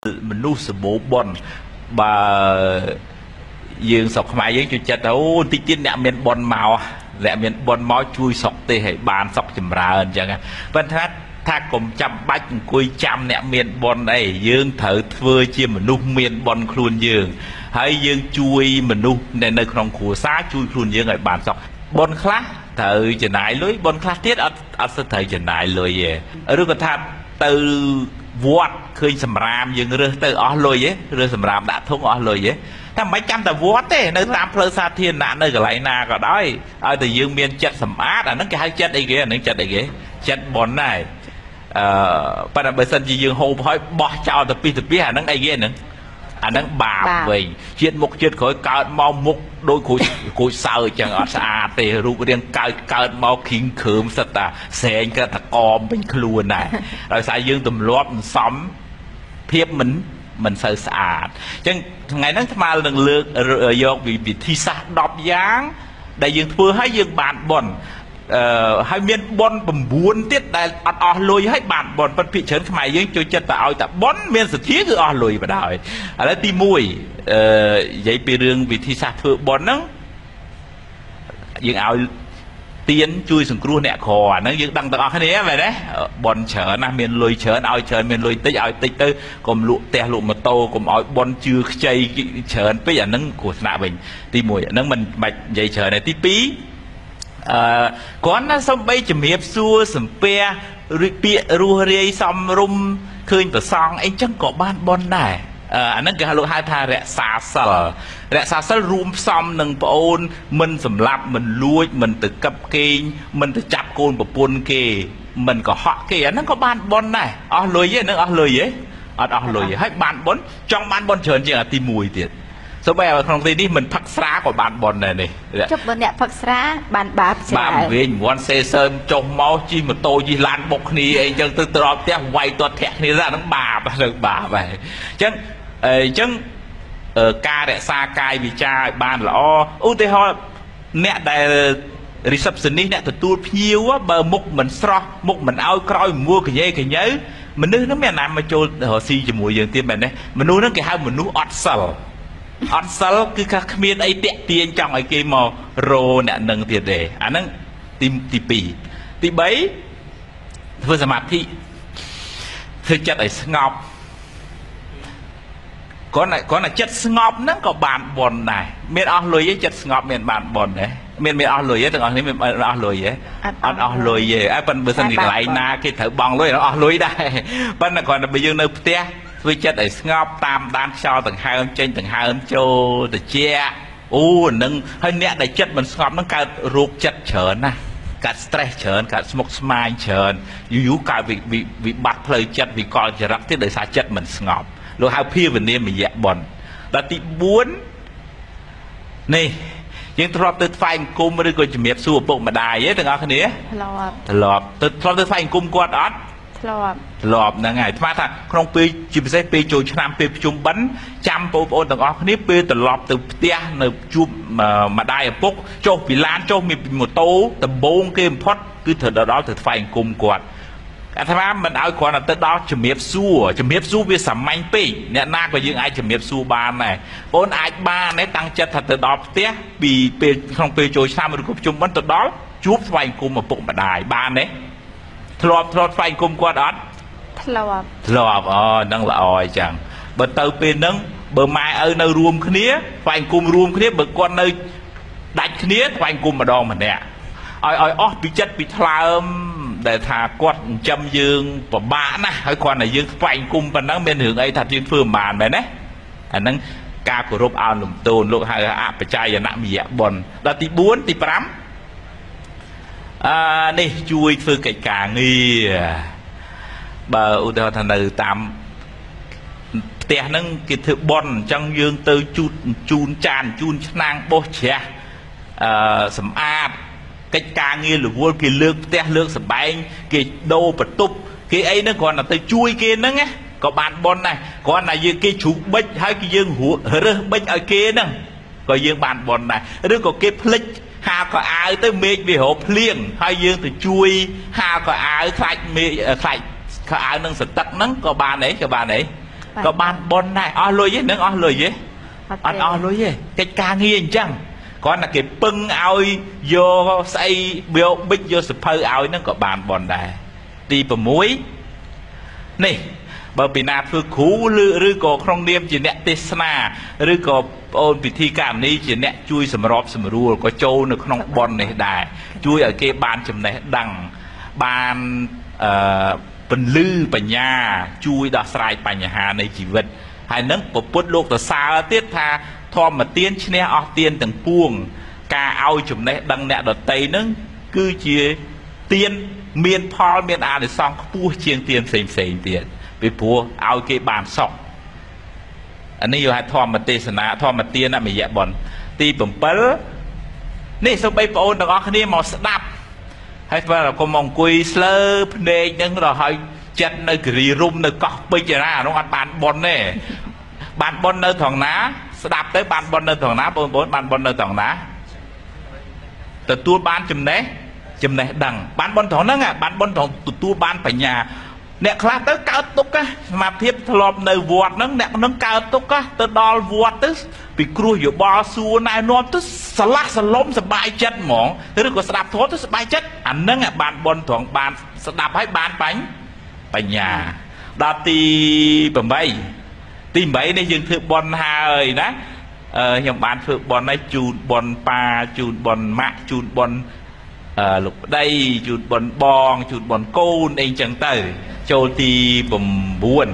មនុស្សសម្បូរបនបើយើងស្រុកខ្មែរយើងជួយចិត្តអូតិចទៀតអ្នកមានបនមកអ្នកមានបនមកជួយស្រុកទេឲ្យបានស្រុកចម្រើនអញ្ចឹងប៉ុន្តែថាកុំចាំបាច់អង្គុយចាំអ្នកមានបនអីយើងត្រូវធ្វើជាមនុស្សមានបនខ្លួនយើងហើយយើងជួយមនុស្សនៅក្នុងគ្រួសារជួយខ្លួនយើងឲ្យបានស្រុកបនខ្លះត្រូវចំណាយលុយបនខ្លះទៀតអត់ស្ទើរត្រូវចំណាយលុយទេឬក៏ថាទៅវត្តឃើញសម្រាមយើងរើសទៅអស់លុយទេរើសសម្រាមដាក់ធុងអស់លុយទេតែមិនចាំតែវត្តទេនៅតាមផ្លូវសាធារណៈនៅកន្លែងណាក៏ដោយឲ្យតែយើងមានចិត្តសម្អាតអាហ្នឹងគេហៅចិត្តអីគេអាហ្នឹងចិត្តអីគេចិត្តបនដែរប៉ុន្តែបើសិនជាយើងហូបហើយបោះចោលទៅពីអាហ្នឹងអីគេហ្នឹងអាហ្នឹងបាបវិញជាតិមុខជាតិក្រោយកើតមកមុខដូចគ្រូចសើចចឹងអត់ស្អាតទេរូបរាងកើតមកឃីងគ្រើមសិតតាសែងក៏តកមពេញខ្លួនដែរដោយសារយើងទម្លាប់សំភាពមិនសូវស្អាតអញ្ចឹងថ្ងៃហ្នឹងស្មើនឹងលើកយកវិធីសាស្ត្រ10យ៉ាងដែលយើងធ្វើឲ្យយើងបានបន់ហើយមានបន9ទៀតដែលអត់អស់លុយហើយបានបនប៉ុន្តែភាគច្រើនខ្មែរយើងចូលចិត្តតែឲ្យតែបនមានសទ្ធាគឺអស់លុយបណ្ដោយឥឡូវទី1និយាយពីរឿងវិធីសាស្ត្រធ្វើបនហ្នឹងយើងឲ្យទៀនជួយសង្គ្រោះអ្នកក្រអាហ្នឹងយើងដឹងទាំងអស់គ្នាមែនទេបនច្រើនណាស់មានលុយច្រើនឲ្យច្រើនមានលុយតិចឲ្យតិចទៅកុំលក់ផ្ទះលក់ម៉ូតូកុំឲ្យបនជឿខ្ចីច្រើនពេកអាហ្នឹងគ្រោះថ្នាក់វិញទី1អាហ្នឹងមិនបាច់និយាយច្រើនទេទី2គាត់ណាសំបីជំរាបសួរសំពះឬពាក្យរស់រាយសំរុំឃើញប្រសងអីចឹងក៏បានបនដែរអាហ្នឹងគេហៅថារក្សាសិលរួមផ្សំនឹងប្អូនមិនសម្លាប់មិនលួចមិនទៅកឹបគេងមិនទៅចាប់កូនប្រពន្ធគេមិនកុហកគេអាហ្នឹងក៏បានបនដែរអស់លុយទេហ្នឹងអស់លុយទេអត់អស់លុយទេហើយបានបនចង់បានបនច្រើនជាងអាទី1ទៀតសូម្បីក្នុងទីនេះមិនផឹកស្រាក៏បានបនដែរនេះចុះបើអ្នកផឹកស្រាបានបាបច្រើនបាបវិញមិនសេសើមចុះមកជិះម៉ូតូជិះឡានបុកគ្នាអីចឹងទៅត្រប់ផ្ទះវាយទាត់ធាក់គ្នាហ្នឹងបាបហ្នឹងបាបហើយអញ្ចឹងការរក្សាកាយវាចាឲ្យបានល្អឧទាហរណ៍អ្នកដែល receptionist អ្នកទទួលភ្ញៀវបើមុខមិនស្រស់មុខមិនឲ្យក្រោយមួកញ៉េកញើមនុស្សហ្នឹងមានណាមកចូលរកស៊ីជាមួយយើងទៀតមែនទេមនុស្សហ្នឹងគេហៅមនុស្សអត់សិលគឺថាគ្មានអីតាក់ទាញចង់ឲ្យគេមករោអ្នកនឹងទៀតទេអាហ្នឹងទី2ទី3ធ្វើសមាធិធ្វើចិត្តឲ្យស្ងប់គាត់ណាចិត្តស្ងប់ហ្នឹងក៏បានបនដែរមានអស់លុយទេចិត្តស្ងប់មានបានបនដែរមានអស់លុយទេទាំងអស់នេះមានអស់លុយទេអត់អស់លុយទេហើយប៉ុន្តែបើសិនជាកន្លែងណាគេត្រូវបង់លុយអស់លុយដែរប៉ុន្តែគ្រាន់តែបើយើងនៅផ្ទះធ្វើចិត្តឲ្យស្ងប់តាមដានខ្យល់ដង្ហើមចេញដង្ហើមចូលត្រជាក់អូនឹងហើយអ្នកដែលចិត្តមិនស្ងប់នឹងកើតរោគចិត្តច្រើនណាស់កើត stress ច្រើនកើតស្មុគស្មាញច្រើនយូរកើតវិបត្តិផ្លូវចិត្តវិកលចរិតទៀតដោយសារចិត្តមិនស្ងប់លោកហៅភាវនាមយៈបនដល់ទី4នេះយើងធ្លាប់ទៅថ្វាយអង្គមឬក៏ជំរាបសួរឪពុកម្ដាយទេទាំងអស់គ្នាធ្លាប់ទៅថ្វាយអង្គមគាត់អត់ធ្លាប់ហ្នឹងហើយអាត្មាថាក្នុងពេលជាពិសេសពេលចូលឆ្នាំពេលប្រជុំបិណ្ឌចាំបងប្អូនទាំងអស់គ្នាពេលត្រឡប់ទៅផ្ទះនៅជួបម្ដាយឪពុកចុះពីឡានចុះពីម៉ូតូដំបងគេបំផុតគឺត្រូវដល់ទៅថ្វាយអង្គមគាត់អាត្មាមិនឲ្យគ្រាន់តែទៅដល់ជំរាបសួរវាសាមញ្ញពេកអ្នកណាក៏យើងអាចជំរាបសួរបានដែរបងអាចបានទេតាំងចិត្តថាទៅដល់ផ្ទះពីពេលក្នុងពេលចូលឆ្នាំឬក៏ប្រជុំបិណ្ឌទៅដល់ជួបថ្វាយអង្គមឪពុកម្ដាយបានទេធ្លាប់ថ្វាយអង្គមគាត់អត់ធ្លាប់ហ្នឹងល្អអញ្ចឹងបើទៅពេលហ្នឹងបើម៉ែឪនៅរួមគ្នាថ្វាយអង្គមរួមគ្នាបើគាត់នៅដាច់គ្នាថ្វាយអង្គមម្ដងម្នាក់ឲ្យអស់ពីចិត្តពីថ្លើមដែលថាគាត់ចិញ្ចឹមយើងពិបាកណាស់ហើយគ្រាន់តែយើងថ្វាយអង្គមប៉ុណ្ណឹងមានរឿងអីថាយើងធ្វើមិនបានមែនទេអាហ្នឹងការគោរពអោនលំទោនលោកហៅអបច្ច័យនមយៈបុណ្យដល់ទី4ទី5នេះជួយធ្វើកិច្ចការងារបើឧទាហរណ៍ថានៅតាមផ្ទះហ្នឹងគេធ្វើបន់អញ្ចឹងយើងទៅជូនចានជូនឆ្នាំងបោសជ្រះសម្អាតកិច្ចការងាររវល់គេលើកផ្ទះលើកសម្បែងគេដូរបន្ទប់គេអីហ្នឹងគ្រាន់តែទៅជួយគេហ្នឹងណាក៏បានបន់ដែរគ្រាន់តែយើងគេជ្រុះបិចហើយគេយើងរើសបិចឲ្យគេហ្នឹងក៏យើងបានបន់ដែរឬក៏គេភ្លេចហាលខោអាវទៅមេឃវារោភ្លៀងហើយយើងទៅជួយហាលខោអាវខ្លាច់មេឃខ្លាច់ខោអាវនឹងសទឹកហ្នឹងក៏បានដែរ có ban bon này lôi với nâng lôi với anh lôi với cái ca nghiêng chăng còn là cái bưng oi vô xây biểu bích vô sập hơi oi nó có ban bon này đi vào muối này bởi vì na phương cú rư có không niêm chỉ nẹt tê na rư có ôn vị thi cảm này chỉ nẹt chui sầm rọp sầm rùa có trâu nó không bon này đài chui ở cái bàn chấm này đằng bàn phần lư bành nhà chui đã sai bành nhà này chỉ vật hai nấng của bút lục từ xa tiết tha thò mà tiên chứ nè tiên từng buông ca ao chấm này đằng nẹt đợt tây nấng cứ chia tiên miền Paul miền A để xong pu chiên tiền xềm tiền vì pua ao cái bàn sọc anh ấy vô hai thò mà tê sna thò mà tiên là mình dạy bọn ti bẩm pớ nè sau bây ôn được ăn cái màu đạp hay phải là con mong quỳ slơ nè nhưng rồi hơi chân nơi cái rum nơi cọc bây giờ ra nó ăn bàn bọn nè bàn bọn nơi thằng ná đạp tới bàn bọn nơi thằng ná bốn bàn bọn nơi thằng ná từ tua ban chùm này đằng bán bon thằng nó bán bon thằng tua ban phải nhà nè khá tới cao túc á mà thiếp lọp nơi vọt nó cao túc á tới đo vọt tới bị cua giữa bò xua này nó tới sờ lát sờ lốm sờ bài chất mỏng thế rồi có sờ đạp thốt tới sờ bài chất anh nó bán bon thằng bán sờ đạp hay bán bánh phải nhà đa ti bầm bay tìm bấy này dừng thử bon hai đó nhưng bán thử bon này chun bon pa chun bon mạ chun bon lúc đây chụt bòn bong chụt bòn côn anh chẳng tới châu ti bầm buồn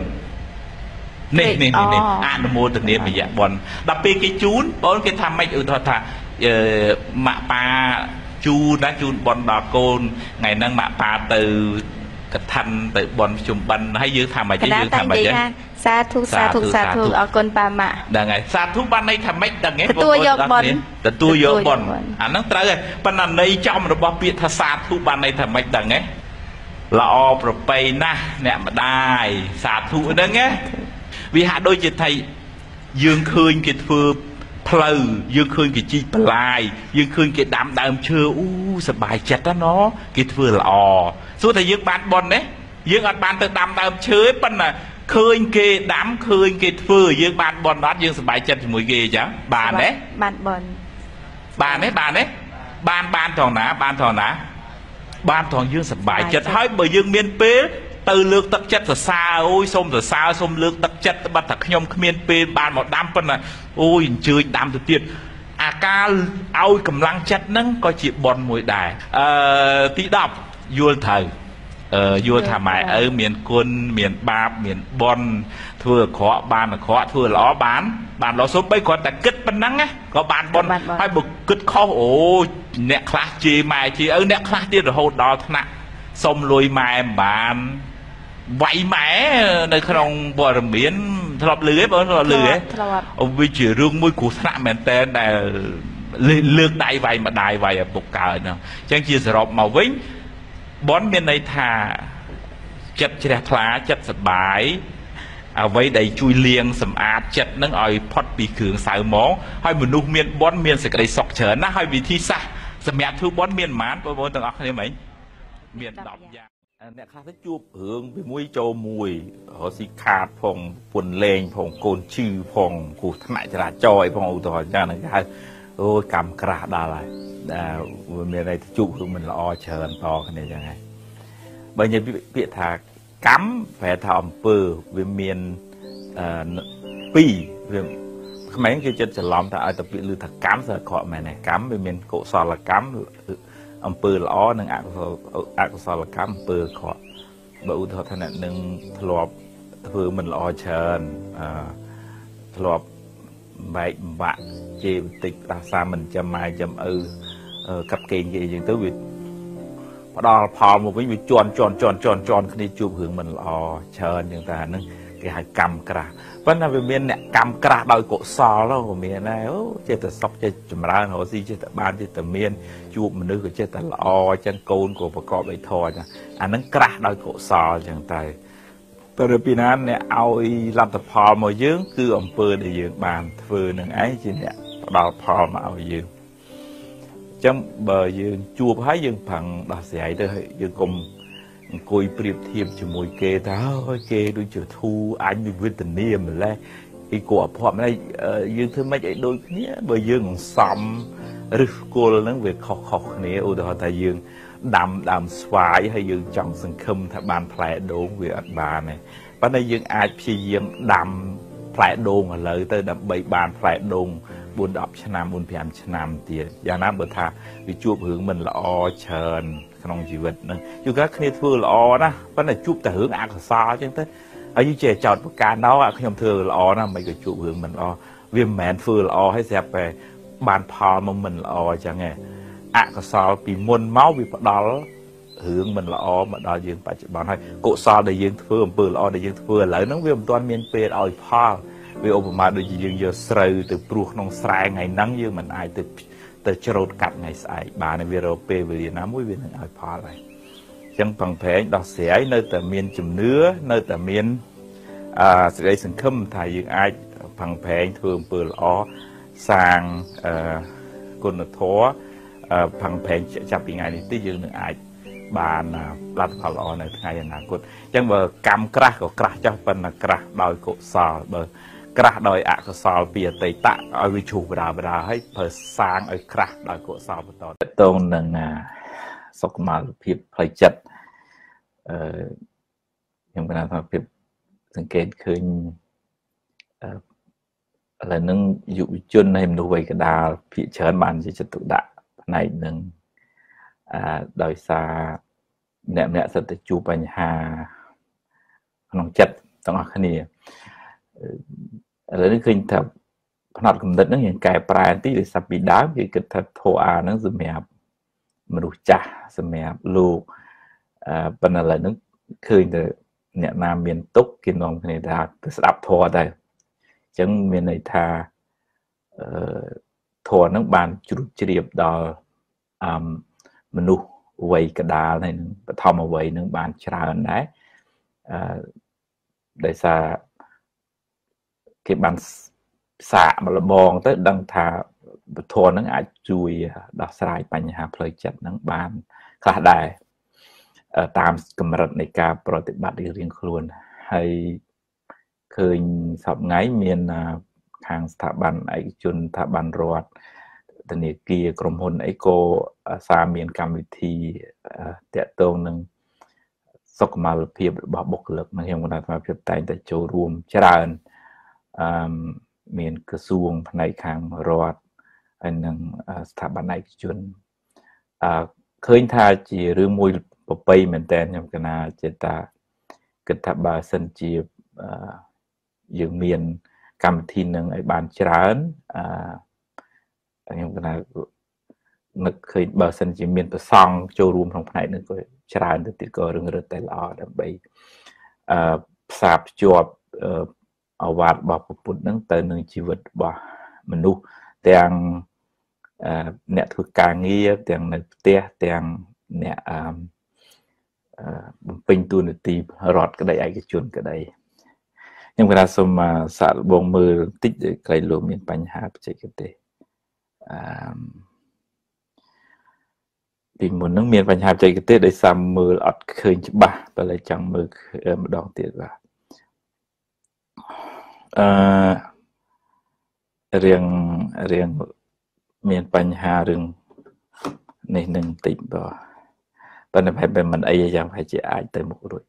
nè anh mua từ niệm bây giờ bòn đặc biệt cái chún bốn cái tham mấy thôi thà mạ pa chu đã chụt bòn đỏ côn ngày năng mạ pa từ cái thanh từ bòn chùm bần hay dư tham mấy chứ dư tham mấy chứ sa thu ở con pa mạ đằng ngày sa thu ban đây tham mấy đằng ngày tôi vô bòn từ tôi vô bòn anh nó tới rồi ban lần này trong rồi bao biệt tha sa thu ban đây tham mấy đằng ấy là o pro pay na nè mà đài sa thu đó nghe vì hạ đôi chị thầy dương khơi cái thưa pleu dương khơi cái chi plai dương khơi cái đám chưa sờ bài chặt đó nó cái thưa là o số thầy dương ban bòn đấy dương ăn ban từ đám chơi ban là khơi kê đám khơi kê phơi dương ban bòn đó dương sờ bài chặt mùi ghê chứ bàn đấy bàn bòn bàn đấy ban thằng dương sờ bài chặt hơi bởi dương miền pế từ lược tắc chất là xa ôi xôm lược tắc chất bắt thật nhom miền pế bàn một đám phân là ôi chơi đám từ tiền ca ao cầm lăng chất nâng coi chị bòn mùi đài tí đọc vua thầy vua thà mày ở miền quân miền ba miền bon thưa khó bàn là khó thưa ló bàn ló số bây còn ta kết bên nắng á có bàn bon hai bực kết khó ồ nẹt class chi mày chi nẹt class đi rồi hô đo thằng xong lùi mày bàn vậy mẹ nơi không bò rầm miến thọp lưới ông vi chỉ rương mũi của thằng mẹ tên là lược đại vậy mà đại vậy bục cờ nào chẳng chia sẻ màu vĩnh bón bên đây thà chất trẻ thá chất sạch bái với đầy chui liêng sầm át chất nâng oi pot bị cường xài món hay một nụ miên bón miên sẽ cái sọc chở nó hay vì thi xa sầm mẹ thu bón miên mán với bốn tầng óc này mấy miên đọc dạ nè khá thích chụp hướng với mũi châu mùi họ xì khát phòng quần lên phòng cồn chư phòng của thằng này là trôi phòng ô tô cho nên cái ôi cầm cà đà lại miền này chụp của mình là o chờ to cái này chẳng hạn bây giờ việc thà cắm phải thầm bờ về miền pi về mấy cái chân sẽ làm ta tập việc lưu thật cắm rồi họ mày này cắm về miền cổ sò là cắm bờ là o nâng ác sò là cắm bờ họ bờ thọ thanh này nâng lọp vừa mình là o chờ lọp vậy bạn chê tịch ra xa mình chăm mai chăm cặp kênh gì những thứ việc đó phò một cái việc tròn khi chụp hướng mình lò chờ những ta nâng cái hai cầm cà vẫn là về miền này cầm cà đòi cổ sò đó của miền này chơi từ sóc chơi chùm ra họ gì chơi từ ban chơi từ miền chụp mình nước chơi từ lò chân côn của bà cọ bậy thò nha anh nâng cà đòi cổ sò chẳng tay từ bên anh này ao làm tập phò mà dướng cứ ẩm pơ để dướng bàn vừa nâng ấy chứ nè đào phò mà ao dướng trong bờ dương chua thái dương phẳng đào dạy tới dương cùng អង្គុយប្រៀបធៀបជាមួយគេថាហើយគេដូចជាធូអញវិវេទនាម្លេះអីក៏អភ័ព្វម្លេះយើងធ្វើម៉េចឲ្យដូចគ្នាបើយើងសំឬគល់ហ្នឹងវាខុសគ្នាឧទាហរណ៍ថាយើងដាំដើមស្វាយហើយយើងចង់សង្ឃឹមថាបានផ្លែដូងវាអត់បានទេប៉ុន្តែយើងអាចព្យាយាមដាំផ្លែដូងឥឡូវទៅដើម្បីបានផ្លែដូង4-10 ឆ្នាំ4-5 ឆ្នាំទៀតយ៉ាងណាបើថាវាជួបរឿងមិនល្អច្រើនក្នុងជីវិតហ្នឹងជួនកាលគ្នាធ្វើល្អណាប៉ុន្តែជួបតែរឿងអកុសលអញ្ចឹងទៅហើយយើងចេះចោតប្រការណោខ្ញុំធ្វើល្អណាមិនក៏ជួបរឿងមិនល្អវាមិនមែនធ្វើល្អឲ្យស្រាប់តែបានផលមកមិនល្អអញ្ចឹងឯងអកុសលពីមុនមកវាផ្ដល់រឿងមិនល្អមកដល់យើងបច្ចុប្បន្នហើយកុសលដែលយើងធ្វើអំពើល្អដែលយើងធ្វើឥឡូវហ្នឹងវាមិនទាន់មានពេលឲ្យផលវាឧបមាដូចជាយើងយកស្រូវទៅព្រោះក្នុងស្រែថ្ងៃហ្នឹងយើងមិនអាចទៅច្រូតកាត់ថ្ងៃស្អែកបានវារកពេលវេលាណាមួយវានឹងឲ្យផលហើយអញ្ចឹងផឹងប្រែងដោះស្រាយនៅតែមានជំនឿនៅតែមានសេចក្តីសង្ឃឹមថាយើងអាចផឹងប្រែងធ្វើអំពើល្អសាងគុណធម៌ផឹងប្រែងចាប់ពីថ្ងៃនេះទៅយើងនឹងអាចបានលទ្ធផលល្អនៅថ្ងៃអនាគតអញ្ចឹងបើកម្មក្រាស់ក៏ក្រាស់ចុះប៉ុន្តែក្រាស់ដោយកុសលបើក្រាស់ដោយអកុសលពីអតីតឲ្យវាឈូសបដាហើយប្រើសាងឲ្យក្រាស់ដោយកុសលបន្តតងនឹងសុខុមាលភាពផ្លូវចិត្តខ្ញុំគិតថាភាពសង្កេតឃើញឥឡូវហ្នឹងយុវជនហើយមនុស្សវ័យកណ្ដាលភាគច្រើនបានជាចិត្តទុកដាក់ផ្នែកហ្នឹងដោយសារអ្នកសិតទៅជួបបញ្ហាក្នុងចិត្តទាំងអស់គ្នាឥឡូវនេះឃើញថាផ្នត់គំនិតហ្នឹងយើងកែប្រែបន្តិចដោយសារពីដើមគេគិតថាធម៌អាហ្នឹងសម្រាប់មនុស្សចាស់សម្រាប់លោកប៉ុន្តែឥឡូវហ្នឹងឃើញតែអ្នកណាមានទុកគេនាំគ្នាថាទៅស្ដាប់ធម៌តែអញ្ចឹងមានន័យថាធម៌ហ្នឹងបានជ្រួតជ្រាបដល់មនុស្សវ័យកដាលហើយនឹងបឋមវ័យនឹងបានច្រើនដែរដោយសារគេបានសាកមកលបងទៅដឹងថាពធនឹងអាចជួយដោះស្រាយបញ្ហាផ្លូវចិត្តនឹងបានខ្លះដែរតាមកម្រិតនៃការប្រតិបត្តិរៀងខ្លួនហើយឃើញសប្តាហ៍មានខាងស្ថាប័នឯកជនស្ថាប័នរដ្ឋធនាគារក្រុមហ៊ុនអីក៏សារមានកម្មវិធីតាក់ទងនឹងសុខុមាលភាពរបស់បុគ្គលិកខ្ញុំគណៈសមាជិកតែងតែចូលរួមច្រើនមានក្រសួងផ្នែកខាងរដ្ឋហើយនឹងស្ថាប័នឯកជនឃើញថាជារឿងមួយប្រពៃមែនតើខ្ញុំគណៈចេតតាគិតថាបើសិនជាយើងមានកម្មវិធីនឹងឲ្យបានច្រើនខ្ញុំគណៈនឹកឃើញបើសិនជាមានប្រសង់ចូលរួមក្នុងផ្នែកនេះក៏ច្រើនទៅទៀតក៏រឿងរឹតតែល្អដើម្បីផ្សារភ្ជាប់អវាទរបស់ពុទ្ធនឹងទៅនឹងជីវិតរបស់មនុស្សទាំងអ្នកធ្វើការងារទាំងនៅផ្ទះទាំងអ្នកបំពេញតួនាទីរដ្ឋក្តីឯកជនក្តីខ្ញុំគណៈសូមសាកល្បងមើលបន្តិចក្រៃលោកមានបញ្ហាបច្ចេកទេសពីមុននឹងមានបញ្ហាបច្ចេកទេសដោយសារមើលអត់ឃើញច្បាស់តែចង់មើលម្ដងទៀតបាទរៀងមានបញ្ហារឿងនេះនឹងតិចបាទប៉ុន្តែបែបមិនអីយ៉ាងប្រហែលជាអាចទៅមុខរួច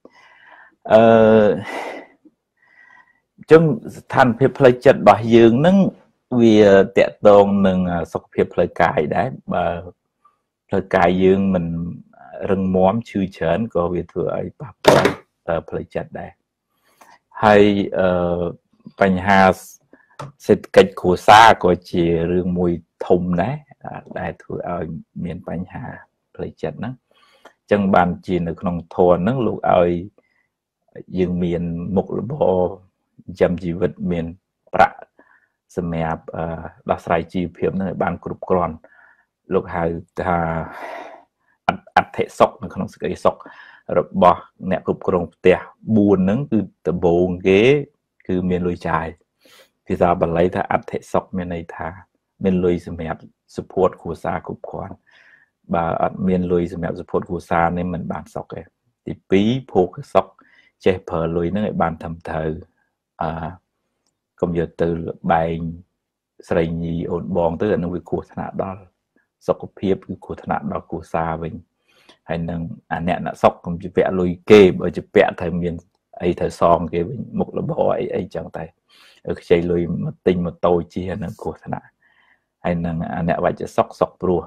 ចឹងស្ថានភាពផ្លូវចិត្តរបស់យើងនឹងវាតកតងនឹងសុខភាពផ្លូវកាយដែរបើផ្លូវកាយយើងមិនរឹងមាំឈឺច្រើនក៏វាធ្វើឲ្យប៉ះពាល់ផ្លូវចិត្តដែរហើយបញ្ហាសេដ្ឋកិច្ចគ្រួសារក៏ជារឿងមួយធំដែរដែលធ្វើឲ្យមានបញ្ហាផ្លូវចិត្តហ្នឹងអញ្ចឹងបានជានៅក្នុងធម៌ហ្នឹងលោកឲ្យយើងមានមុខរបរចិញ្ចឹមជីវិតមានប្រាក់សម្រាប់ដោះស្រាយជីវភាពហ្នឹងឲ្យបានគ្រប់គ្រាន់លោកហៅថាអត្ថិសុខនៅក្នុងសេចក្តីសុខរបស់អ្នកគ្រប់គ្រងផ្ទះ4ហ្នឹងគឺដំបូងគេគឺមានលុយចាយភាសាបាលីថាអត្ថិសុខមានន័យថាមានលុយសម្រាប់ support គ្រួសារគ្រប់គ្រាន់បើអត់មានលុយសម្រាប់ support គ្រួសារនេះមិនបានសុខទេទី2ភោគសុខចេះប្រើលុយហ្នឹងឲ្យបានត្រឹមត្រូវកុំយកទៅបែងស្រីញីអូនបងទៅអានោះវាគ្រោះថ្នាក់ដល់សុខភាពគឺគ្រោះថ្នាក់ដល់គ្រួសារវិញហើយនឹងអាអ្នកណាសុខកុំជពាក់លុយគេបើជពាក់ត្រូវមានអីត្រូវសងគេវិញមុខរបរអីចឹងតែខ្ចីលុយមកទិញម៉ូតូជិះអានឹងគ្រោះថ្នាក់ហើយនឹងអាអ្នកវច្ចសុខព្រោះ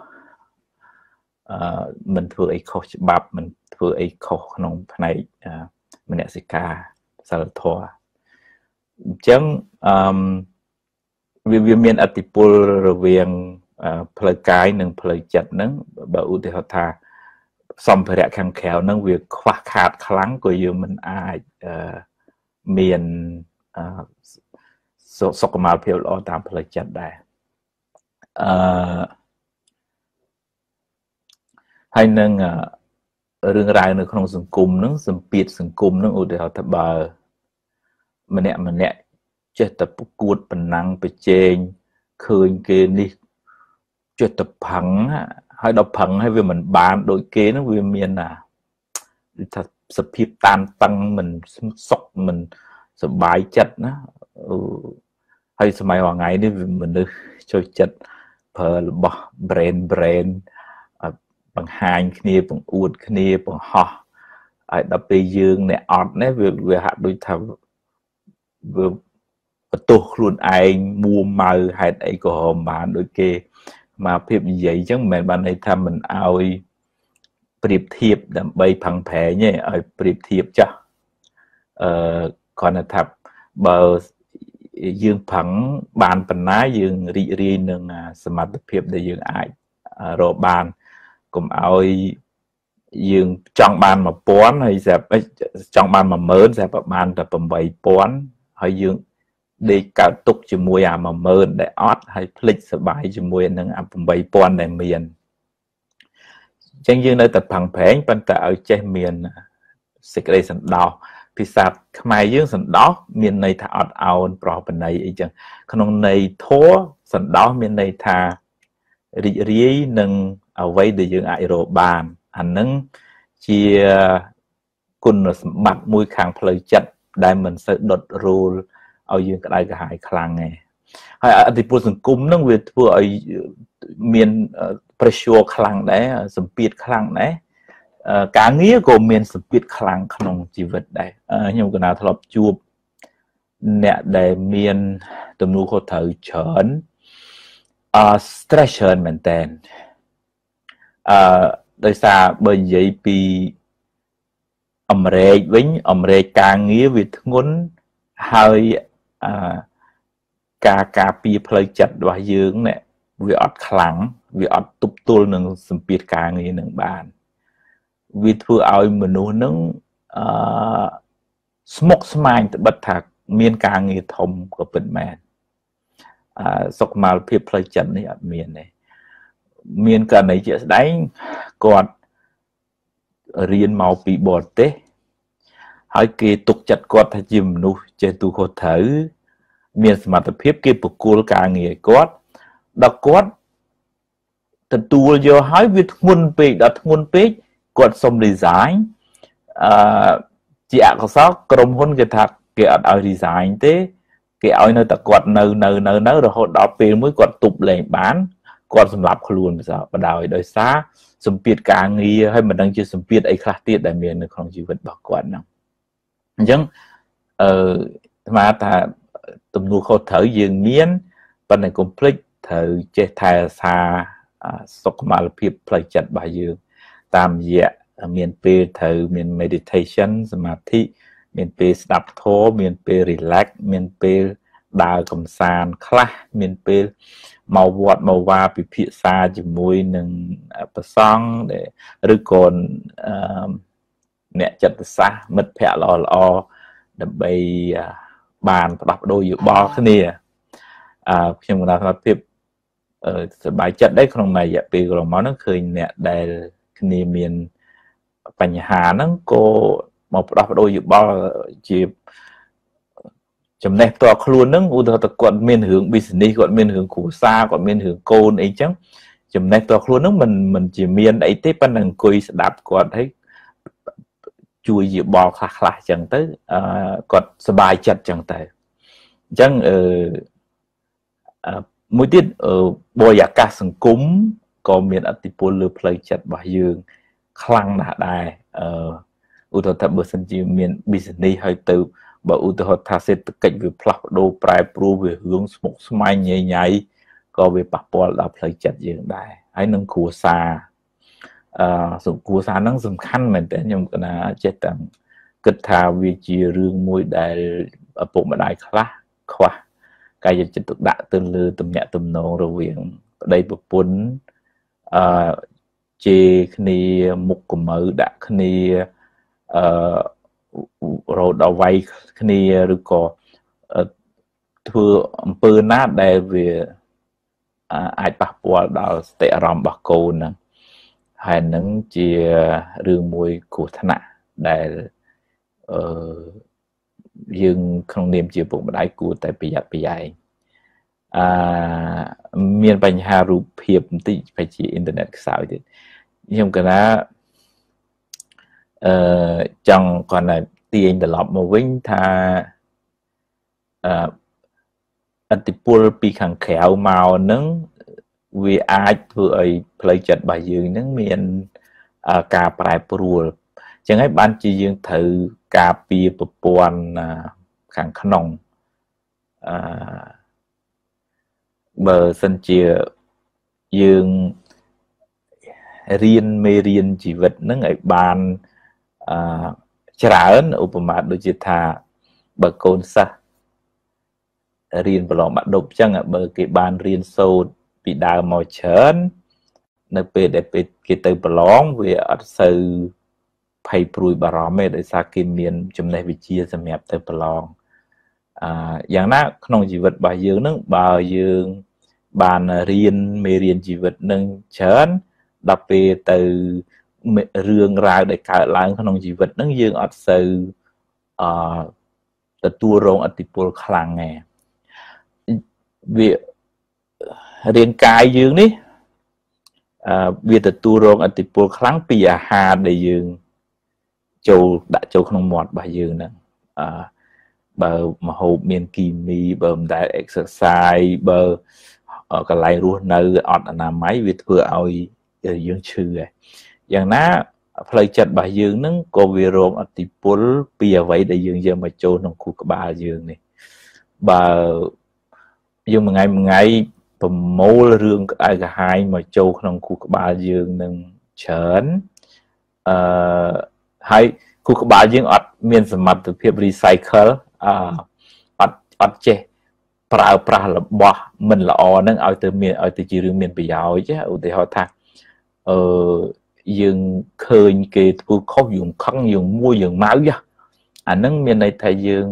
មិនធ្វើអីខុសច្បាប់មិនធ្វើអីខុសក្នុងផ្នែកមនសិការសិលធម៌អញ្ចឹងវាមានឥទ្ធិពលរវាងផ្លូវកាយនិងផ្លូវចិត្តហ្នឹងបើឧទាហរណ៍ថាសម្ភារៈខាងក្រៅហ្នឹងវាខ្វះខាតខ្លាំងក៏យើងមិនអាចមានសុខុមាលភាពល្អតាមផ្លូវចិត្តដែរហើយនឹងរឿងរ៉ាវនៅក្នុងសង្គមហ្នឹងសម្ពាធសង្គមហ្នឹងឧទាហរណ៍ថាបើម្នាក់ចេះតែប្រកួតប្រណាំងប្រជែងឃើញគេនេះចេះតែផឹងហើយដល់ផឹងហើយវាមិនបានដូចគេហ្នឹងវាមានថាសភាពតានតឹងមិនសុខមិនសប្បាយចិត្តណាហើយសម័យថ្ងៃនេះមនុស្សចូលចិត្តប្រើរបស់ brand បង្ហាញគ្នាបង្អួតគ្នាបង្ហោះហើយដល់ពេលយើងអ្នកអត់នេះវាហាក់ដូចថាវាបន្ទោសខ្លួនឯងមួម៉ៅហេតុអីក៏មិនបានដូចគេមកភាពនិយាយអញ្ចឹងមិនមែនបានន័យថាមិនឲ្យប្រៀបធៀបដើម្បីផឹងប្រែងទេឲ្យប្រៀបធៀបចាស់គ្រាន់តែថាបើយើងផឹងបានប៉ុណ្ណាយើងរីករាយនឹងសមត្ថភាពដែលយើងអាចរកបានកុំឲ្យយើងចង់បាន 1000 ហើយស្រាប់ចង់បាន 10000 ស្រាប់បានតែ 8000 ហើយយើងដេកកើតទុកជាមួយអា 10000 ដែលអត់ហើយភ្លេចសប្បាយជាមួយនឹងអា 8000 ដែលមានអញ្ចឹងយើងនៅតែផឹងប្រែងប៉ុន្តែឲ្យចេះមានសេចក្តីសន្តោសភាសាខ្មែរយើងសន្តោសមានន័យថាអត់ឱនប្រោសប្រណីអីចឹងក្នុងន័យធម៌សន្តោសមានន័យថារីករាយនឹងអ្វីដែលយើងអាចរកបានអានឹងជាគុណសម្បត្តិមួយខាងផ្លូវចិត្តដែលមិនសូវដុតរលឲ្យយើងក្តៅក្រហាយខ្លាំងទេហើយអតិពលសង្គមនឹងវាធ្វើឲ្យមាន pressure ខ្លាំងដែរសម្ពាធខ្លាំងដែរការងារក៏មានសម្ពាធខ្លាំងក្នុងជីវិតដែរខ្ញុំកណាធ្លាប់ជួបអ្នកដែលមានទំនួលខុសត្រូវច្រើនstress ច្រើនមែនតើដោយសារបើនិយាយពីអាមេរិកវិញអាមេរិកការងារវាធ្ងន់ហើយការពារផ្លូវចិត្តរបស់យើងនេះវាអត់ខ្លាំងវាអត់ទប់ទល់នឹងសម្ពាធការងារនឹងបានវាធ្វើឲ្យមនុស្សនឹងស្មុគស្មាញត្បិតថាមានការងារធំក៏ពិតមែនសុខុមាលភាពផ្លូវចិត្តនេះអត់មានទេមានករណីជាក់ស្ដែងគាត់រៀនមកពីបរទេសហើយគេទុកចិត្តគាត់ថាជាមនុស្សចេះទូខុសត្រូវមានសមត្ថភាពគេបកគោលការងារគាត់ដល់គាត់ទទួលយកហើយវាធ្ងន់ពេកដល់ធ្ងន់ពេកគាត់សុំ resign ជាអកុសលក្រុមហ៊ុនគេថាគេអត់ឲ្យ resign ទេគេឲ្យនៅតែគាត់នៅរហូតដល់ពេលមួយគាត់ទប់លែងបានគាត់សម្រាប់ខ្លួនបដ ដោយសារសម្ពាធការងារហើយមិនដឹងជាសម្ពាធអីខ្លះទៀតដែលមាននៅក្នុងជីវិតរបស់គាត់ហ្នឹងអញ្ចឹងស្មារតីថាទំនួលខុសត្រូវយើងមានប៉ុន្តែកុំភ្លេចត្រូវចេះថែរក្សាសុខុមាលភាពផ្លូវចិត្តរបស់យើងតាមរយៈមានពេលត្រូវមាន meditation សមាធិមានពេលស្ដាប់ធម៌មានពេល relax មានពេលដើរកំសាន្តខ្លះមានពេលមកវត្តមកវាពិភាក្សាជាមួយនឹងព្រះសង្ឃឬក៏អ្នកចិត្តសាស្ត្រមិត្តភ័ក្តិល្អដើម្បីបានផ្ដោះប្ដូរយោបល់គ្នាខ្ញុំគណៈសមត្ថភាពសប្បាយចិត្តដែរក្នុងរយៈពេលកន្លងមកហ្នឹងឃើញអ្នកដែលគ្នាមានបញ្ហាហ្នឹងក៏មកផ្ដោះប្ដូរយោបល់ជាចំណេះផ្ទាល់ខ្លួនហ្នឹងឧទាហរណ៍ថាគាត់មានរឿង business គាត់មានរឿងគ្រួសារគាត់មានរឿងកូនអីចឹងចំណេះផ្ទាល់ខ្លួនហ្នឹងមិនជាមានអីទេប៉ុន្តែអង្គុយស្ដាប់គាត់ហើយជួយជាបលខ្លះចឹងទៅគាត់សบายចិត្តចឹងទៅអញ្ចឹងមួយទៀតបរិយាកាសសង្គមក៏មានឥទ្ធិពលលើផ្លូវចិត្តរបស់យើងខ្លាំងណាស់ដែរឧទាហរណ៍ថាបើសិនជាមាន business ហើយទៅបើឧទាហរណ៍ថាសេដ្ឋកិច្ចវាផ្លាស់ប្ដូរប្រែប្រួលវារឿងស្មុគស្មាញញ៉ៃក៏វាប៉ះពាល់ដល់ផ្លូវចិត្តយើងដែរហើយនឹងគ្រួសារគ្រួសារហ្នឹងសំខាន់មែនតើខ្ញុំគណៈចេះតែគិតថាវាជារឿងមួយដែលឪពុកម្ដាយខ្លះខ្វះកាយចិត្តទុកដាក់ទៅលើទំនាក់ទំនងរវាងប្តីប្រពន្ធជេរគ្នាមុខកមៅដាក់គ្នារោដល់វាយគ្នាឬក៏ធ្វើអំពើណាដែលវាអាចប៉ះពាល់ដល់សតិអារម្មណ៍របស់កូនហ្នឹងហើយនឹងជារឿងមួយគ្រោះថ្នាក់ដែលយើងក្នុងនាមជាពុកម្ដាយគួរតែប្រយ័ត្នប្រយែងមានបញ្ហារូបភាពបន្តិចបែរជាអ៊ីនធឺណិតខ្សោយទៀតខ្ញុំគណៈចង់គាត់តែទាញត្រឡប់មកវិញថាឥទ្ធិពលពីខាងក្រៅមកហ្នឹងវាអាចធ្វើឲ្យផ្លូវចិត្តរបស់យើងហ្នឹងមានការប្រែប្រួលអញ្ចឹងហើយបានជាយើងត្រូវការពារប្រព័ន្ធខាងក្នុងបើសិនជាយើងរៀនមេរៀនជីវិតហ្នឹងឲ្យបានច្រើនឧបមាដូចជាថាបើកូនសិស្សរៀនប្រឡងបាក់ឌុបអញ្ចឹងបើគេបានរៀនសូត្រពីដើមមកច្រើននៅពេលដែលគេទៅប្រឡងវាអត់សូវភ័យព្រួយបារម្ភទេដោយសារគេមានចំណេះវិជ្ជាសម្រាប់ទៅប្រឡងយ៉ាងណាក្នុងជីវិតរបស់យើងនឹងបើយើងបានរៀនមេរៀនជីវិតនឹងច្រើនដល់ពេលទៅរឿងរ៉ាវដែលកើតឡើងក្នុងជីវិតនឹងយើងអត់សូវទទួលរងឥទ្ធិពលខ្លាំងទេវារាងកាយយើងនេះវាទទួលរងឥទ្ធិពលខ្លាំងពីអាហារដែលយើងដាក់ចូលក្នុងមាត់របស់យើងហ្នឹងបើម្ហូបមានគីមីបើមិនដែល exercise បើកន្លែងរស់នៅអត់អនាម័យវាធ្វើឲ្យយើងឈឺហើយយ៉ាងណាផ្លូវចិត្តរបស់យើងហ្នឹងក៏វារងឥទ្ធិពលពីអ្វីដែលយើងយកមកចូលក្នុងខួរក្បាលយើងនេះបើយើងមួយថ្ងៃប្រមូលរឿងក្តៅក្រហាយមកចូលក្នុងខួរក្បាលយើងនឹងច្រើនហើយខួរក្បាលយើងអត់មានសមត្ថភាព recycle អត់ចេះប្រើប្រាស់របស់មិនល្អហ្នឹងឲ្យទៅជារឿងមានប្រយោជន៍ឧទាហរណ៍ថាយើងឃើញគេធ្វើខុសយើងខឹងយើងមួយយើងម៉ៅអាហ្នឹងមានន័យថាយើង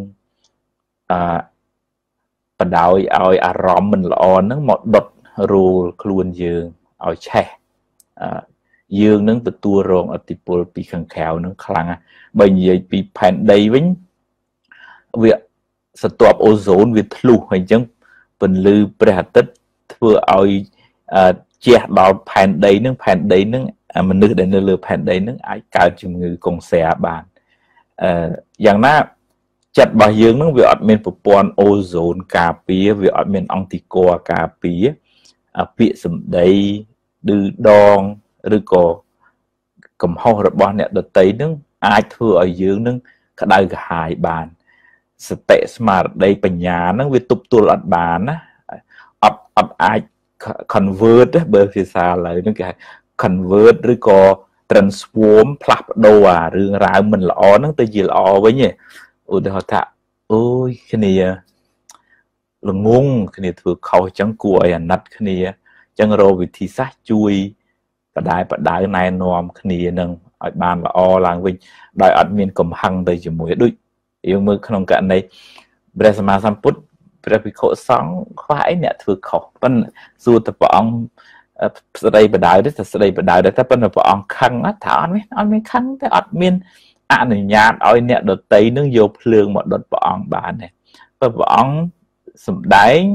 បដោយឲ្យអារម្មណ៍មិនល្អហ្នឹងមកដុតរូលខ្លួនយើងឲ្យឆេះយើងនឹងទទួលរងឥទ្ធិពលពីខាងក្រៅហ្នឹងខ្លាំងបើនិយាយពីផែនដីវិញវាស្រទាប់អូโซនវាធ្លុះហើយអញ្ចឹងពន្លឺព្រះអាទិត្យធ្វើឲ្យជះដល់ផែនដីហ្នឹងមនុស្សដែលនៅលើផែនដីហ្នឹងអាចកើតជំងឺកុងសែបានយ៉ាងណាចិត្តរបស់យើងហ្នឹងវាអត់មានប្រព័ន្ធអូโซនការពារវាអត់មានអង់ទីក័រការពារពាក្យសម្ដីឌឺដងឬក៏កំហុសរបស់អ្នកដទៃហ្នឹងអាចធ្វើឲ្យយើងនឹងក្តៅក្រហាយបានសតិស្មារតីបញ្ញាហ្នឹងវាទប់ទល់អត់បានណាអត់អាច convert បើភាសាឥឡូវហ្នឹងគេហៅ convert ឬក៏ transform ផ្លាស់ប្ដូរអារឿងរ៉ាវមិនល្អហ្នឹងទៅជាល្អវិញឯងឧទាហរណ៍ថាអូយគ្នាល្ងងគ្នាធ្វើខុសអញ្ចឹងគួរឲ្យអាណិតគ្នាអញ្ចឹងរកវិធីសាស្ត្រជួយបដៅណែនាំគ្នានឹងឲ្យបានល្អឡើងវិញដោយអត់មានកំហឹងទៅជាមួយដូចយើងមើលក្នុងករណីព្រះសម្មាសម្ពុទ្ធព្រះភិក្ខុសង្ឃខ្វះអីអ្នកធ្វើខុសប៉ុន្តែសួរទៅព្រះអង្គស្ដីបដៅទេតែស្ដីបដៅដែរតែប៉ុន្តែព្រះអង្គខឹងថាអត់មានខឹងតែអត់មានអនុញ្ញាតឲ្យអ្នកដតីនឹងយកភ្លើងមកដុតព្រះអង្គបានទេព្រះអង្គសម្ដែង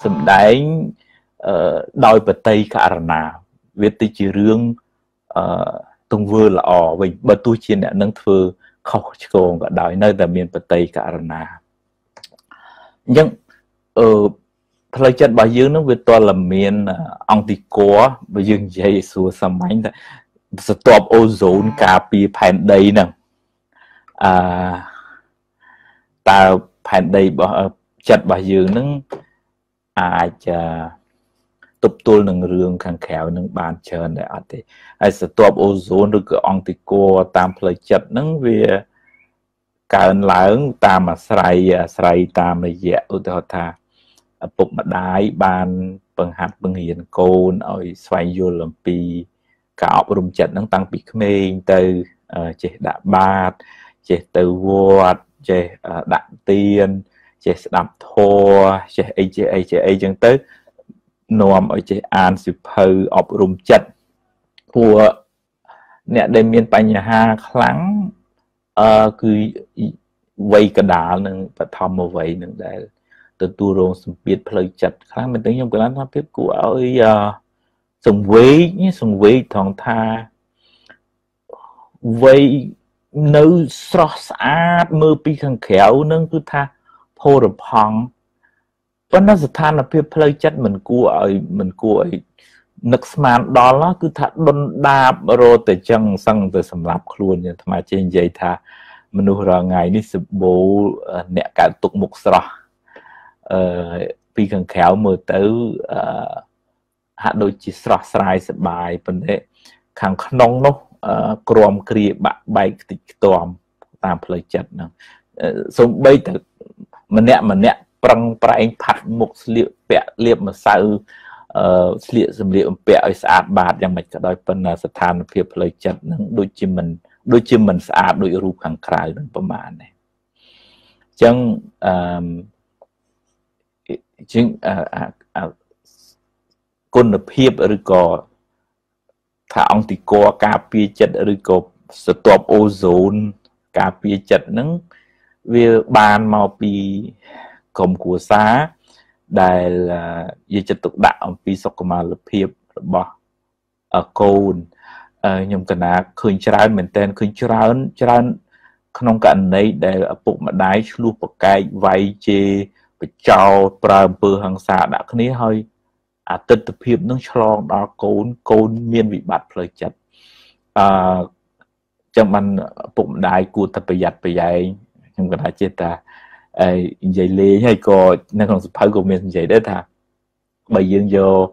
ដោយបតីករណាវាទៅជារឿងទង្វើល្អវិញបើទោះជាអ្នកនឹងធ្វើខុសឆ្គងក៏ដោយនៅតែមានបតីករណាអញ្ចឹងផ្លូវចិត្តរបស់យើងនឹងវាតលមានអង្គតិកោបើយើងនិយាយសួរសាមញ្ញថាស្ទាប់អូโซនការពារផែនដីហ្នឹងតើផែនដីរបស់ចិត្តរបស់យើងនឹងអាចទប់ទល់នឹងរឿងខាងក្រៅនឹងបានច្រើនដែរអត់ទេហើយស្ទាប់អូโซនឬក៏អង្គតិកោតាមផ្លូវចិត្តហ្នឹងវាកើនឡើងតាមអាស្រ័យតាមរយៈឧទាហរណ៍ថាឪពុកម្ដាយបានបង្ហាត់បង្រៀនកូនឲ្យស្វែងយល់អំពីការអប់រំចិត្តហ្នឹងតាំងពីក្មេងទៅចេះដាក់បាតចេះទៅវត្តចេះដាក់ទៀនចេះស្ដាប់ធម៌ចេះអីចឹងទៅនាំឲ្យចេះអានសិភៅអប់រំចិត្តព្រោះអ្នកដែលមានបញ្ហាខ្លាំងគឺវ័យកណ្ដាលនឹងបឋមវ័យនឹងដែលទទួលរងសម្ពាធផ្លូវចិត្តខ្លាំងមែនទេខ្ញុំកន្លងថាភាពគួរឲ្យសង្វេគថងថាវ័យនៅស្រស់ស្អាតមើលពីខាងក្រៅនឹងគឺថាផូរផង់ប៉ុន្តែស្ថានភាពផ្លូវចិត្តមិនគួរឲ្យនឹកស្មានដល់គឺថាដុនដាបរត់តែចឹងសឹងទៅសម្រាប់ខ្លួនអាត្មាចេះនិយាយថាមនុស្សរាល់ថ្ងៃនេះសម្បូរអ្នកកើតទុកមុខស្រស់ពីខាងក្រៅមើលទៅហាក់ដូចជាស្រស់ស្រាយសប្បាយប៉ុន្តែខាងក្នុងនោះក្រមគ្រាបាក់បែកខ្ទេចខ្ទាំតាមផ្លូវចិត្តហ្នឹងសូម្បីតែម្នាក់ប្រឹងប្រែងផាត់មុខស្លៀកពាក់លាបម្សៅស្លៀកសម្លៀកបំពាក់ឲ្យស្អាតបាតយ៉ាងម៉េចក៏ដោយប៉ុន្តែស្ថានភាពផ្លូវចិត្តហ្នឹងដូចជាមិនស្អាតដូចរូបខាងក្រៅហ្នឹងប្រហែលដែរអញ្ចឹងគុណភាពឬក៏ថាអង្គតិកោការពារចិត្តឬក៏ស្ទាប់អូโซនការពារចិត្តហ្នឹងវាបានមកពីក្រុមគ្រួសារដែលយកចិត្តទុកដាក់អំពីសុខុមាលភាពរបស់កូនខ្ញុំកណាឃើញច្រើនមែនតើឃើញច្រើនក្នុងករណីដែលឪពុកម្ដាយឆ្លោះប្រកែកវាយជេរបចោលប្រើអំពើហិង្សាដាក់គ្នាហើយអតិថិភាពនឹងឆ្លងដល់កូនមានវិបត្តិផ្លូវចិត្តចឹងបានឪពុកម្ដាយគួរតែប្រយ័ត្នប្រយែងខ្ញុំក៏ថាចេះតែនិយាយលេងហើយក៏នៅក្នុងសភៅក៏មាននិយាយដែរថាបើយើង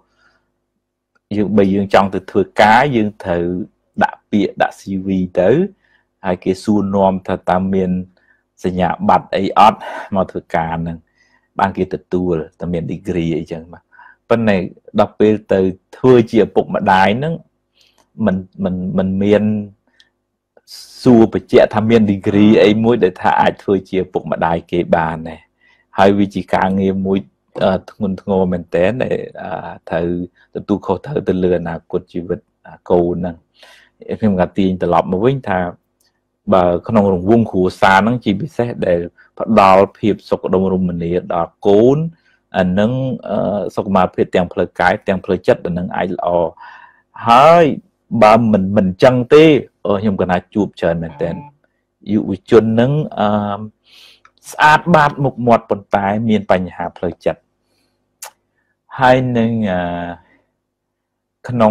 ចង់ទៅធ្វើការយើងត្រូវដាក់ពាក្យដាក់ CV ទៅហើយគេសួរនាំថាតើមានសញ្ញាបត្រអីអត់មកធ្វើការហ្នឹងបានគេទទួលតែមាន degree អីចឹងបាទប៉ុន្តែដល់ពេលទៅធ្វើជាឪពុកម្ដាយហ្នឹងមិនមានសួរបញ្ជាក់ថាមាន degree អីមួយដែលថាអាចធ្វើជាឪពុកម្ដាយគេបានដែរហើយវាជាការងារមួយធ្ងន់ធ្ងរមែនតើត្រូវទទួលខុសត្រូវទៅលើអនាគតជីវិតកូនហ្នឹងខ្ញុំក៏ទាញត្រឡប់មកវិញថាបើក្នុងរង្វង់គ្រួសារហ្នឹងជាពិសេសដែលផ្ដល់ភាពសុខដុមរមនាដល់កូនអានឹងសុខុមាលភាពទាំងផ្លូវកាយទាំងផ្លូវចិត្តអានឹងអាចល្អហើយបើមិនចឹងទេខ្ញុំក៏ណាជួបច្រើនមែនតើយុវជននឹងស្អាតបាតមុខមាត់ប៉ុន្តែមានបញ្ហាផ្លូវចិត្តហើយនឹងក្នុង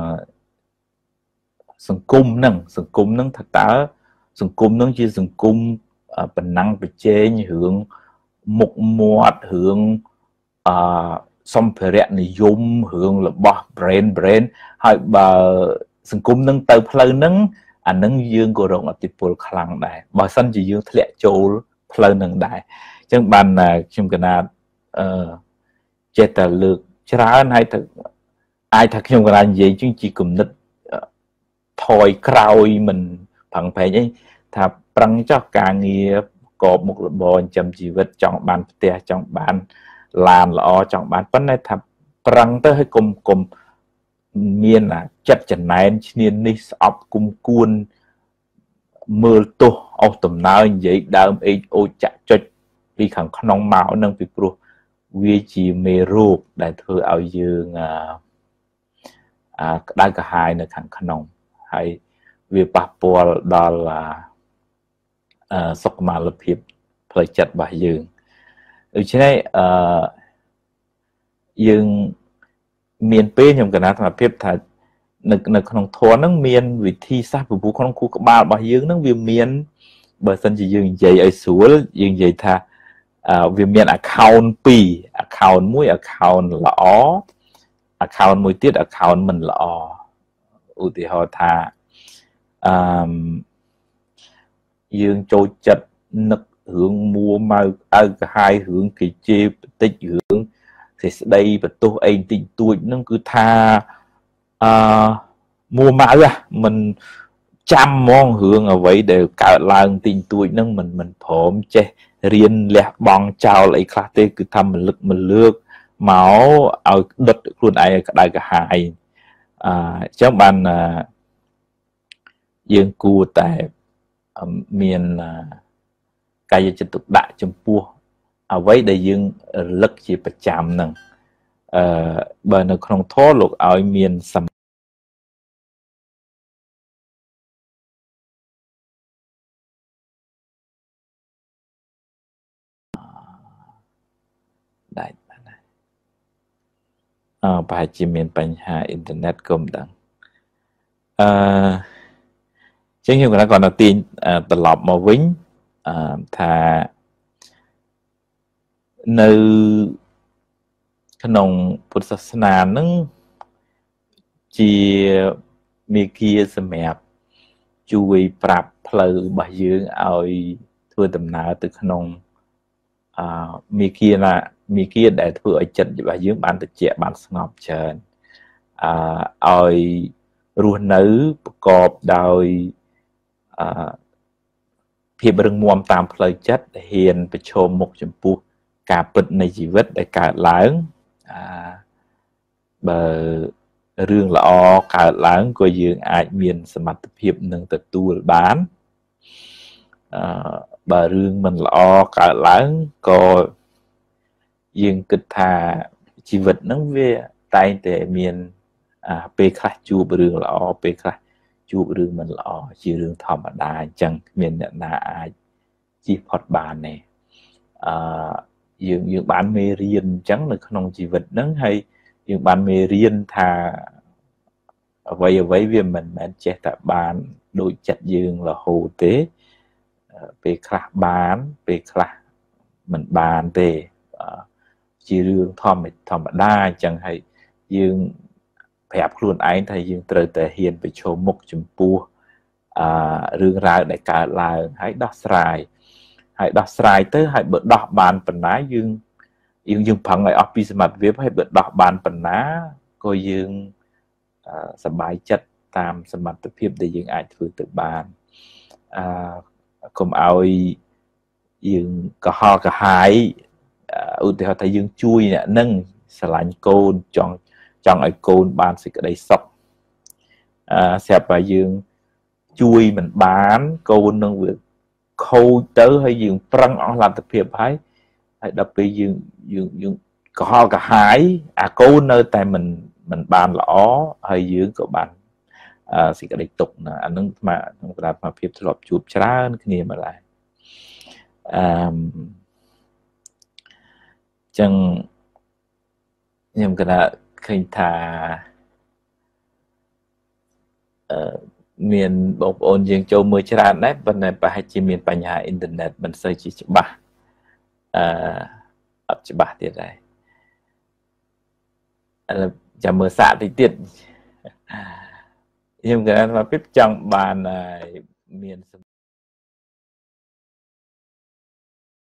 សង្គមនឹងថាតើសង្គមនឹងជាសង្គមប៉ុណ្ណឹងប្រជែងរឿងមុខមាត់រឿងសម្ភារៈនិយមរឿងរបស់ brand ហើយបើសង្គមនឹងទៅផ្លូវហ្នឹងអានឹងយើងក៏រងឥទ្ធិពលខ្លាំងដែរបើសិនជាយើងធ្លាក់ចូលផ្លូវហ្នឹងដែរអញ្ចឹងបានខ្ញុំកណាចេះតែលើកច្រើនហើយទៅអាចថាខ្ញុំកណានិយាយជាគំនិតថយក្រោយមិនប្រឹងប្រែងអីថាប្រឹងចោះការងារកបមុខរបរចិញ្ចឹមជីវិតចង់បានផ្ទះចង់បានឡានល្អចង់បានប៉ុន្តែថាប្រឹងទៅឲ្យកុំមានចិត្តចំណែនឈ្នានីសស្អប់គុំគួនមើលទោសអស់ដំណើរនិយាយដើមអេចអូចចាក់ចុចពីខាងក្នុងមកនឹងពីព្រោះវាជាមេរោគដែលធ្វើឲ្យយើងក្តៅក្រហាយនៅខាងក្នុងហើយវាប៉ះពាល់ដល់សុខុមាលភាពផ្លូវចិត្តរបស់យើងដូច្នេះយើងមានពេលខ្ញុំកណាត់ថាភាពថានៅក្នុងធម៌ហ្នឹងមានវិធីសាស្ត្រពពុះក្នុងខួរក្បាលរបស់យើងហ្នឹងវាមានបើសិនជាយើងនិយាយឲ្យស្រួលយើងនិយាយថាវាមាន account 2 account មួយ account ល្អ account មួយទៀត account មិនល្អឧទាហរណ៍ថាយើងចូលចិត្តនឹករឿងមួម៉ៅអើកាហាយរឿងគេជេរបន្តិចរឿងសេចក្តីបន្ទោសអីបន្តិចតួចហ្នឹងគឺថាមួម៉ៅមិនចាំហ្មងរឿងអ្វីដែលកើតឡើងបន្តិចតួចហ្នឹងមិនព្រមចេះរៀនលះបង់ចោលអីខ្លះទេគឺថាមិនលើកមកឲ្យដុតខ្លួនឯងឲ្យក្តៅក្រហាយអញ្ចឹងបានយើងគួរតែមានកាយចិត្តទុកដាក់ចំពោះអ្វីដែលយើងរលឹកជាប្រចាំហ្នឹងបើនៅក្នុងធម៌លោកឲ្យមានដាច់បានហើយប្រហែលជាមានបញ្ហាអ៊ីនធឺណិតក៏មិនដឹងចឹងខ្ញុំគាត់នៅទាញត្រឡប់មកវិញថានៅក្នុងពុទ្ធសាសនាហ្នឹងជាមេគាសម្រាប់ជួយប្រាប់ផ្លូវរបស់យើងឲ្យធ្វើដំណើរទៅក្នុងមេគាដែលធ្វើឲ្យចិត្តរបស់យើងបានត្រជាក់បានស្ងប់ច្រើនឲ្យរស់នៅប្រកបដោយភាពរឹងមាំតាមផ្លូវចិត្តហ៊ានប្រឈមមុខចំពោះការពិតនៃជីវិតដែលកើតឡើងបើរឿងល្អកើតឡើងក៏យើងអាចមានសមត្ថភាពនឹងទទួលបានបើរឿងមិនល្អកើតឡើងក៏យើងគិតថាជីវិតហ្នឹងវាតែងតែមានពេលខ្លះជួបរឿងល្អពេលខ្លះជួបរឿងមិនល្អជារឿងធម្មតាអញ្ចឹងគ្មានអ្នកណាអាចជៀសផុតបានទេយើងបានមេរៀនអញ្ចឹងនៅក្នុងជីវិតហ្នឹងហើយយើងបានមេរៀនថាអ្វីវាមិនមែនចេះតែបានដូចចិត្តយើងរហូតទេពេលខ្លះបានពេលខ្លះមិនបានទេជារឿងធម្មតាអញ្ចឹងហើយយើងប្រាប់ខ្លួនឯងថាយើងត្រូវតែហ៊ានប្រឈមមុខចំពោះរឿងរ៉ាវដែលកើតឡើងហើយដោះស្រាយទៅហើយបើដោះបានប៉ុណ្ណាយើងប្រឹងឲ្យអស់ពីសមត្ថភាពហើយបើដោះបានប៉ុណ្ណាក៏យើងសប្បាយចិត្តតាមសមត្ថភាពដែលយើងអាចធ្វើទៅបានកុំឲ្យយើងកុហកកាហាយឧទាហរណ៍ថាយើងជួយអ្នកនឹងស្រឡាញ់កូនចង់ឲ្យកូនបានសេចក្តីសុខស្រាប់តែយើងជួយមិនបានកូននឹងវាខូចទៅហើយយើងប្រឹងអស់លទ្ធភាពហើយដល់ពេលយើងកុហកកាហាយអាកូននៅតែមិនបានល្អហើយយើងក៏បានសេចក្តីទុក្ខណាអានឹងក្នុងក្រាបភាពធ្លាប់ជួបច្រើនគ្នាម្ល៉េះចឹងខ្ញុំគិតថាឃើញថាមានបងប្អូនយើងចូលមើលច្រើនដែរប៉ុន្តែប្រហែលជាមានបញ្ហាអ៊ីនធឺណិតមិនសូវជាច្បាស់អត់ច្បាស់ទៀតដែរឥឡូវចាំមើលសាកតិចទៀតខ្ញុំគិតថាពីចង់បានមាន